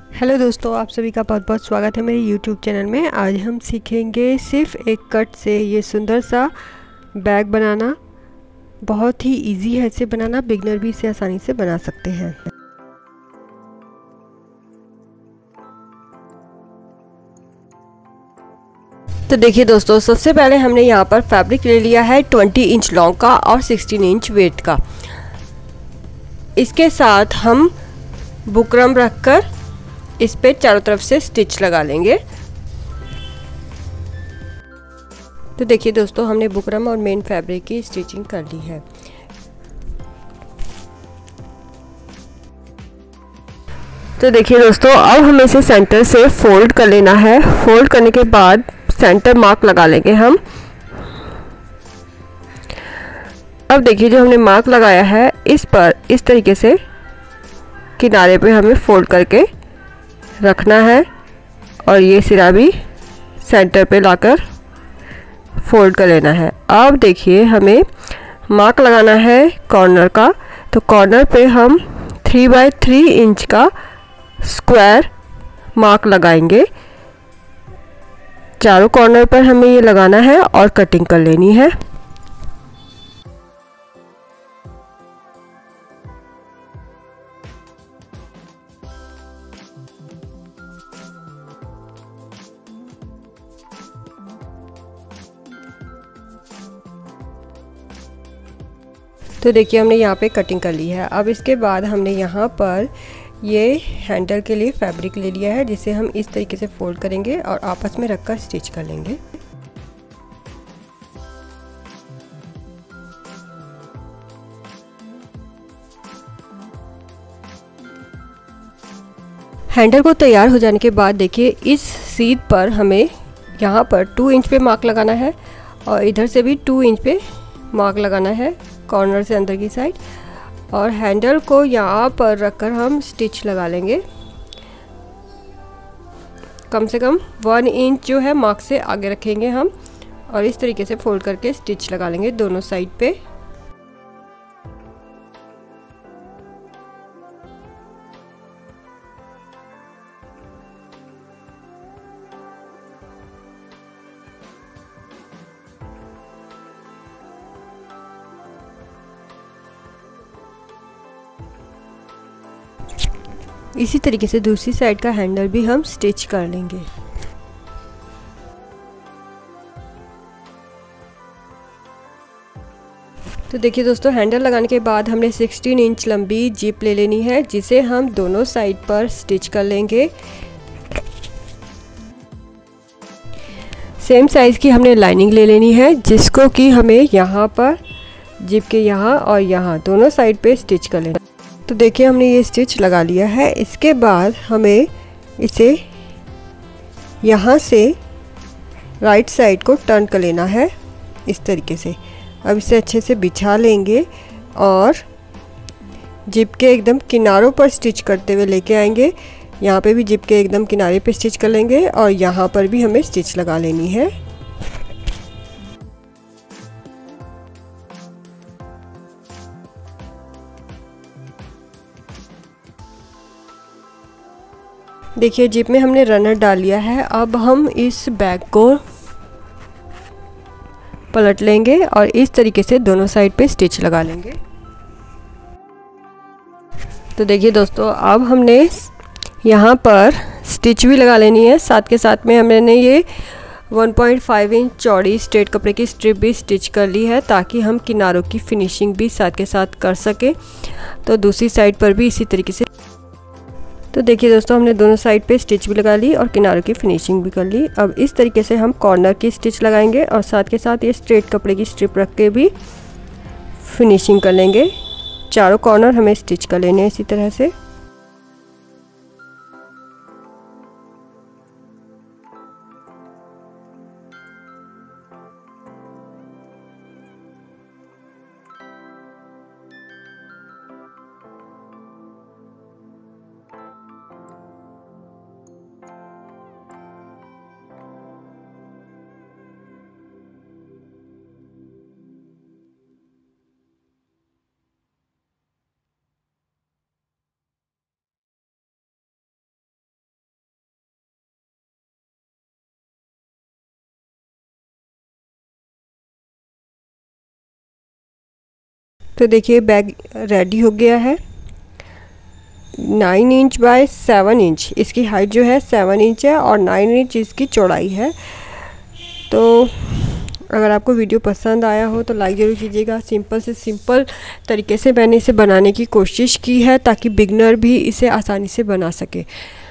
Hello दोस्तों, आप सभी का बहुत बहुत स्वागत है मेरे यूट्यूब चैनल में। आज हम सीखेंगे सिर्फ एक कट से ये सुंदर सा बैग बनाना। बहुत ही इजी है इसे बनाना, बिगनर भी इसे आसानी से बना सकते हैं। तो देखिए दोस्तों, सबसे पहले हमने यहाँ पर फैब्रिक ले लिया है 20 इंच लॉन्ग का और 16 इंच वेट का। इसके साथ हम बुकरम रखकर इस पे चारों तरफ से स्टिच लगा लेंगे। तो देखिए दोस्तों, हमने बुकरम और मेन फैब्रिक की स्टिचिंग कर ली है। तो देखिए दोस्तों, अब हमें इसे सेंटर से फोल्ड कर लेना है। फोल्ड करने के बाद सेंटर मार्क लगा लेंगे हम। अब देखिए, जो हमने मार्क लगाया है इस पर इस तरीके से किनारे पे हमें फोल्ड करके रखना है और ये सिरा भी सेंटर पे लाकर फोल्ड कर लेना है। अब देखिए, हमें मार्क लगाना है कॉर्नर का। तो कॉर्नर पे हम 3 बाय 3 इंच का स्क्वायर मार्क लगाएंगे। चारों कॉर्नर पर हमें ये लगाना है और कटिंग कर लेनी है। तो देखिए, हमने यहाँ पे कटिंग कर ली है। अब इसके बाद हमने यहाँ पर ये हैंडल के लिए फैब्रिक ले लिया है, जिसे हम इस तरीके से फोल्ड करेंगे और आपस में रखकर स्टिच कर लेंगे। हैंडल को तैयार हो जाने के बाद देखिए, इस सीध पर हमें यहाँ पर 2 इंच पे मार्क लगाना है और इधर से भी 2 इंच पे मार्क लगाना है कॉर्नर से अंदर की साइड। और हैंडल को यहाँ पर रखकर हम स्टिच लगा लेंगे। कम से कम 1 इंच जो है मार्क से आगे रखेंगे हम और इस तरीके से फोल्ड करके स्टिच लगा लेंगे दोनों साइड पे। इसी तरीके से दूसरी साइड का हैंडल भी हम स्टिच कर लेंगे। तो देखिए दोस्तों, हैंडल लगाने के बाद हमने 16 इंच लंबी जिप ले लेनी है, जिसे हम दोनों साइड पर स्टिच कर लेंगे। सेम साइज़ की हमने लाइनिंग ले लेनी है, जिसको कि हमें यहाँ पर जिप के यहाँ और यहाँ दोनों साइड पे स्टिच कर लेना। तो देखिए, हमने ये स्टिच लगा लिया है। इसके बाद हमें इसे यहाँ से राइट साइड को टर्न कर लेना है इस तरीके से। अब इसे अच्छे से बिछा लेंगे और जिप के एकदम किनारों पर स्टिच करते हुए लेके आएंगे। यहाँ पे भी जिप के एकदम किनारे पे स्टिच कर लेंगे और यहाँ पर भी हमें स्टिच लगा लेनी है। देखिए, जिप में हमने रनर डाल लिया है। अब हम इस बैग को पलट लेंगे और इस तरीके से दोनों साइड पे स्टिच लगा लेंगे। तो देखिए दोस्तों, अब हमने यहाँ पर स्टिच भी लगा लेनी है। साथ के साथ में हमने ये 1.5 इंच चौड़ी स्ट्रेट कपड़े की स्ट्रिप भी स्टिच कर ली है, ताकि हम किनारों की फिनिशिंग भी साथ के साथ कर सकें। तो दूसरी साइड पर भी इसी तरीके से। तो देखिए दोस्तों, हमने दोनों साइड पे स्टिच भी लगा ली और किनारों की फिनिशिंग भी कर ली। अब इस तरीके से हम कॉर्नर की स्टिच लगाएंगे और साथ के साथ ये स्ट्रेट कपड़े की स्ट्रिप रख के भी फिनिशिंग कर लेंगे। चारों कॉर्नर हमें स्टिच कर लेने हैं इसी तरह से। तो देखिए बैग रेडी हो गया है। 9 इंच बाय 7 इंच इसकी हाइट जो है 7 इंच है और 9 इंच इसकी चौड़ाई है। तो अगर आपको वीडियो पसंद आया हो तो लाइक ज़रूर कीजिएगा। सिंपल से सिंपल तरीके से मैंने इसे बनाने की कोशिश की है ताकि बिगनर भी इसे आसानी से बना सके।